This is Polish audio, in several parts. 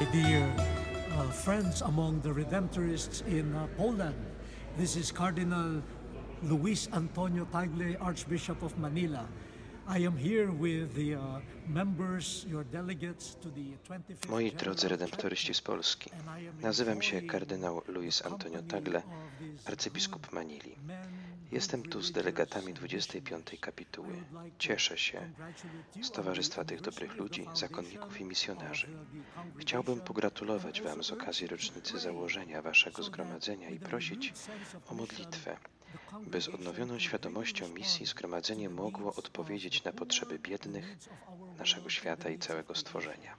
dear friends among the Redemptorists in Poland. This is Cardinal Luis Antonio Tagle, Archbishop of Manila. I am here with the members, your delegates to the 25th Moi drodzy redemptoryści z Polski, nazywam się kardynał Luis Antonio Tagle, arcybiskup Manili. Jestem tu z delegatami 25. kapituły. Cieszę się z towarzystwa tych dobrych ludzi, zakonników i misjonarzy. Chciałbym pogratulować Wam z okazji rocznicy założenia Waszego zgromadzenia i prosić o modlitwę, by z odnowioną świadomością misji zgromadzenie mogło odpowiedzieć na potrzeby biednych, naszego świata i całego stworzenia.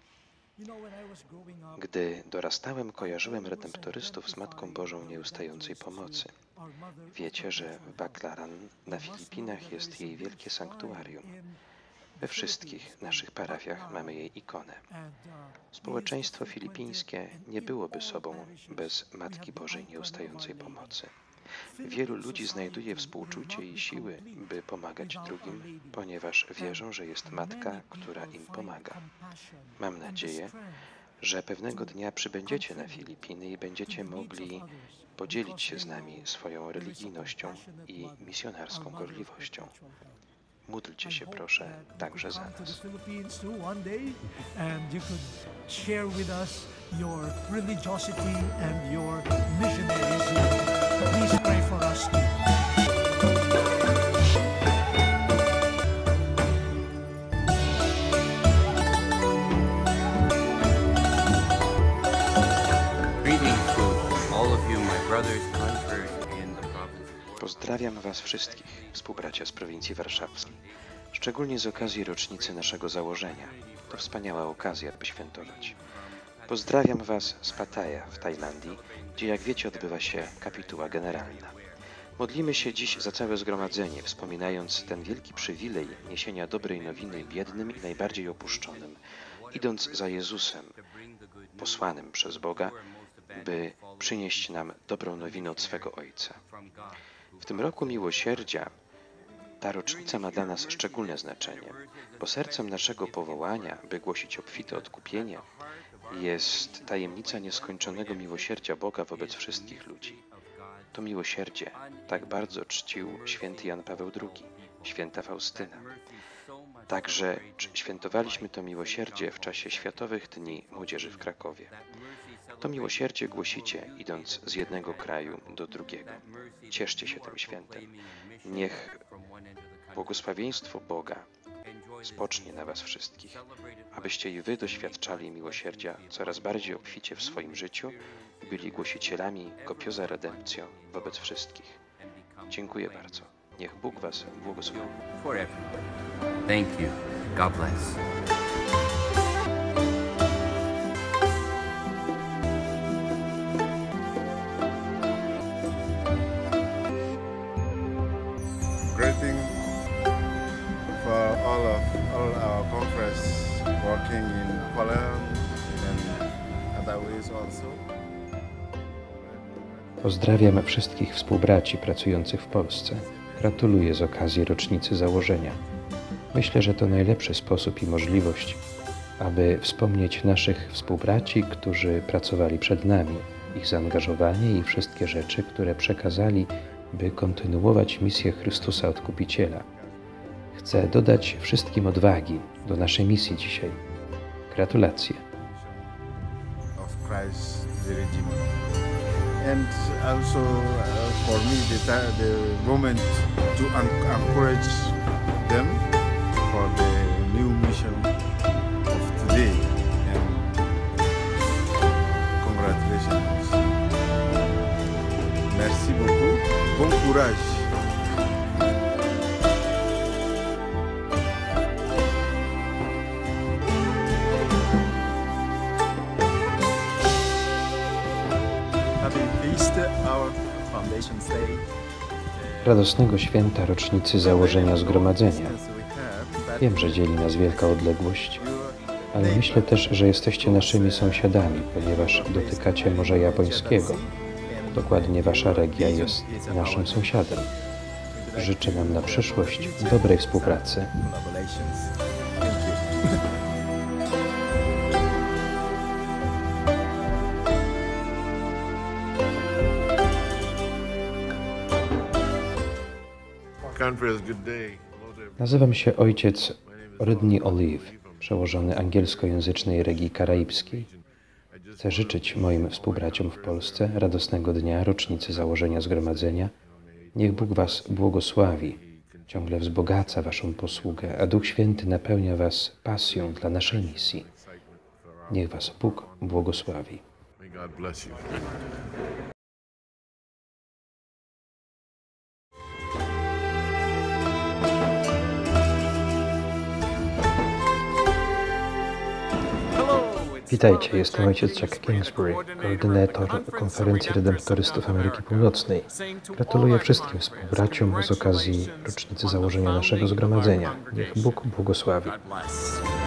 Gdy dorastałem, kojarzyłem redemptorystów z Matką Bożą Nieustającej Pomocy. Wiecie, że w Baclaran na Filipinach jest jej wielkie sanktuarium. We wszystkich naszych parafiach mamy jej ikonę. Społeczeństwo filipińskie nie byłoby sobą bez Matki Bożej Nieustającej Pomocy. Wielu ludzi znajduje współczucie i siły, by pomagać drugim, ponieważ wierzą, że jest Matka, która im pomaga. Mam nadzieję, że pewnego dnia przybędziecie na Filipiny i będziecie mogli podzielić się z nami swoją religijnością i misjonarską gorliwością. Módlcie się, proszę, także za nas. Please pray for us too. Pozdrawiam Was wszystkich, współbracia z prowincji warszawskiej, szczególnie z okazji rocznicy naszego założenia. To wspaniała okazja, by świętować. Pozdrawiam Was z Pattaya w Tajlandii, gdzie, jak wiecie, odbywa się kapituła generalna. Modlimy się dziś za całe zgromadzenie, wspominając ten wielki przywilej niesienia dobrej nowiny biednym i najbardziej opuszczonym, idąc za Jezusem, posłanym przez Boga, by przynieść nam dobrą nowinę od swego Ojca. W tym roku miłosierdzia ta rocznica ma dla nas szczególne znaczenie, bo sercem naszego powołania, by głosić obfite odkupienie, jest tajemnica nieskończonego miłosierdzia Boga wobec wszystkich ludzi. To miłosierdzie tak bardzo czcił święty Jan Paweł II, święta Faustyna. Także świętowaliśmy to miłosierdzie w czasie Światowych Dni Młodzieży w Krakowie. To miłosierdzie głosicie, idąc z jednego kraju do drugiego. Cieszcie się tym świętem. Niech błogosławieństwo Boga spocznie na Was wszystkich, abyście i Wy doświadczali miłosierdzia coraz bardziej obficie w swoim życiu i byli głosicielami Copiosa Redemptio wobec wszystkich. Dziękuję bardzo. Niech Bóg Was błogosławi. Thank you. God bless. Greeting for all our conference working in Poland and other ways also. Pozdrawiam wszystkich współbraci pracujących w Polsce. Gratuluję z okazji rocznicy założenia. Myślę, że to najlepszy sposób i możliwość, aby wspomnieć naszych współbraci, którzy pracowali przed nami, ich zaangażowanie i wszystkie rzeczy, które przekazali, by kontynuować misję Chrystusa Odkupiciela. Chcę dodać wszystkim odwagi do naszej misji dzisiaj. Gratulacje. Of Christ the Redeemer. And also for me the moment to encourage them for the new mission of today. And congratulations. Merci beaucoup. Bon courage. Radosnego święta rocznicy założenia zgromadzenia. Wiem, że dzieli nas wielka odległość, ale myślę też, że jesteście naszymi sąsiadami, ponieważ dotykacie Morza Japońskiego. Dokładnie Wasza regia jest naszym sąsiadem. Życzę nam na przyszłość dobrej współpracy. Conference. Good day. Hello to everyone. Nazywam się ojciec Rodney Olive, przełożony angielskojęzycznej Regii Karaibskiej. Chcę życzyć moim współbraciom w Polsce radosnego dnia rocznicy założenia zgromadzenia. Niech Bóg was błogosławi, ciągle wzbogaca waszą posługę, a Duch Święty napełnia was pasją dla naszej misji. Niech was Bóg błogosławi. May God bless you. Witajcie, jestem ojciec Chuck Kingsbury, koordynator Konferencji Redemptorystów Ameryki Północnej. Gratuluję wszystkim współbraciom z okazji rocznicy założenia naszego zgromadzenia. Niech Bóg błogosławi. God bless.